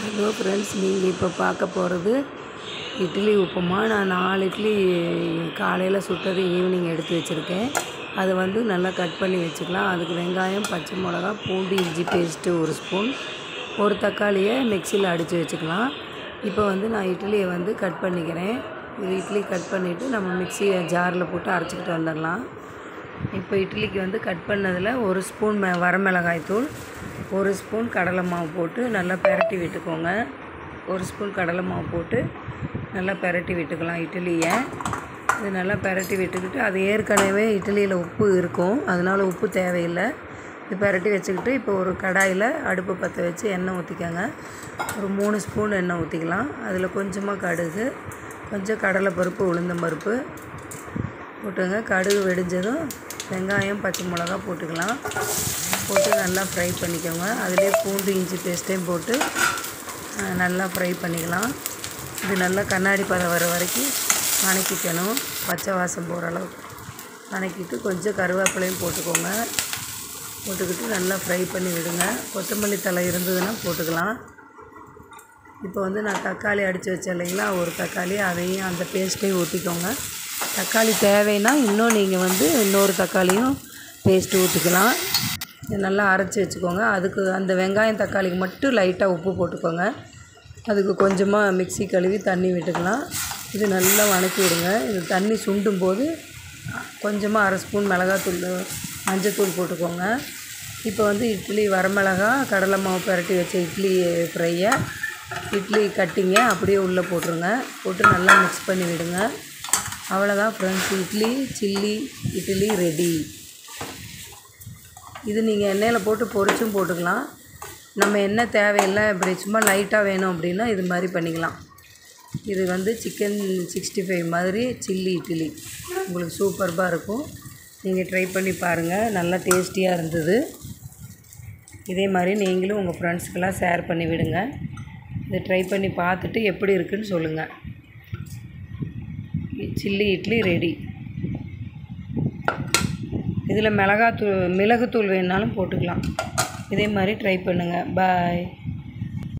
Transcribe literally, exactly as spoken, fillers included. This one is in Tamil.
ஹலோ ஃப்ரெண்ட்ஸ், நீங்கள் இப்போ பார்க்க போகிறது இட்லி உப்புமா. நான் நாலு இட்லி காலையில் சுட்டது ஈவினிங் எடுத்து வச்சுருக்கேன். அதை வந்து நல்லா கட் பண்ணி வச்சுக்கலாம். அதுக்கு வெங்காயம், பச்சை மிளகா, பூண்டு, இஞ்சி பேஸ்ட்டு ஒரு ஸ்பூன், ஒரு தக்காளியை மிக்சியில் அடித்து வச்சுக்கலாம். இப்போ வந்து நான் இட்லியை வந்து கட் பண்ணிக்கிறேன். இது இட்லி கட் பண்ணிவிட்டு நம்ம மிக்சியை ஜாரில் போட்டு அரைச்சிக்கிட்டு வந்துடலாம். இப்போ இட்லிக்கு வந்து கட் பண்ணதில் ஒரு ஸ்பூன் மெ வரமிளகாய் தூள், ஒரு ஸ்பூன் கடலை மாவு போட்டு நல்லா பெரட்டி விட்டுக்கோங்க. ஒரு ஸ்பூன் கடலை மாவு போட்டு நல்லா பெரட்டி விட்டுக்கலாம் இட்லியை. இது நல்லா பெரட்டி விட்டுக்கிட்டு, அது ஏற்கனவே இட்லியில் உப்பு இருக்கும், அதனால் உப்பு தேவையில்லை. இது பெரட்டி வச்சுக்கிட்டு இப்போ ஒரு கடாயில் அடுப்பு பற்ற வச்சு எண்ணெய் ஊற்றிக்கோங்க. ஒரு மூணு ஸ்பூன் எண்ணெய் ஊற்றிக்கலாம். அதில் கொஞ்சமாக கடுகு, கொஞ்சம் கடலைப்பருப்பு, உளுந்தம்பருப்பு போட்டுங்க. கடுகு வெடிஞ்சதும் வெங்காயம், பச்சை மிளகா போட்டுக்கலாம். போட்டு நல்லா ஃப்ரை பண்ணிக்கோங்க. அதிலே பூண்டு, இஞ்சி பேஸ்ட்டையும் போட்டு நல்லா ஃப்ரை பண்ணிக்கலாம். இது நல்லா கண்ணாடி பதம் வர வரைக்கும் வதக்கிக்கணும். பச்சை வாசம் போகிற அளவுக்கு வதக்கிட்டு கொஞ்சம் கருவேப்பிலையும் போட்டுக்கோங்க. போட்டுக்கிட்டு நல்லா ஃப்ரை பண்ணி விடுங்க. கொத்தமல்லி தழை இருந்ததுன்னா போட்டுக்கலாம். இப்போ வந்து நான் தக்காளி அடித்து வச்சேன் இல்லைங்களா, ஒரு தக்காளி, அதையும் அந்த பேஸ்ட்டையும் ஊற்றிக்கோங்க. தக்காளி தேவைன்னா இன்னும் நீங்கள் வந்து இன்னொரு தக்காளியும் பேஸ்ட்டு ஊற்றிக்கலாம். நல்லா அரைச்சி வச்சுக்கோங்க. அதுக்கு அந்த வெங்காயம் தக்காளிக்கு மட்டும் லைட்டாக உப்பு போட்டுக்கோங்க. அதுக்கு கொஞ்சமாக மிக்ஸி கழுவி தண்ணி விட்டுக்கலாம். இது நல்லா வதக்கி விடுங்க. இது தண்ணி சுண்டும் போது கொஞ்சமாக அரை ஸ்பூன் மிளகாத்தூள், மஞ்சத்தூள் போட்டுக்கோங்க. இப்போ வந்து இட்லி வரமிளகா, கடலை மாவு பெரட்டி வச்ச இட்லி ஃப்ரையை, இட்லி கட்டிங்க அப்படியே உள்ளே போட்டுருங்க. போட்டு நல்லா மிக்ஸ் பண்ணி விடுங்க. அவ்வளோதான் friends, idli chilli idli ready. இது நீங்கள் எண்ணெயில் போட்டு பொரிச்சும் போட்டுக்கலாம். நம்ம எண்ணெய் தேவையில்லை, இப்படி சும்மா லைட்டாக வேணும் அப்படின்னா இது மாதிரி பண்ணிக்கலாம். இது வந்து சிக்கன் சிக்ஸ்டி ஃபைவ் மாதிரி சில்லி இட்லி உங்களுக்கு சூப்பர்பாக இருக்கும். நீங்கள் ட்ரை பண்ணி பாருங்கள். நல்லா டேஸ்டியாக இருந்தது. இதே மாதிரி நீங்களும் உங்கள் ஃப்ரெண்ட்ஸுக்கெல்லாம் ஷேர் பண்ணி விடுங்க. இதை ட்ரை பண்ணி பார்த்துட்டு எப்படி இருக்குதுன்னு சொல்லுங்கள். Chilli idli ready. இதில் மிளகாத்தூள் மிளகுத்தூள் வேணுனாலும் போட்டுக்கலாம். இதே மாதிரி ட்ரை பண்ணுங்கள். பாய்.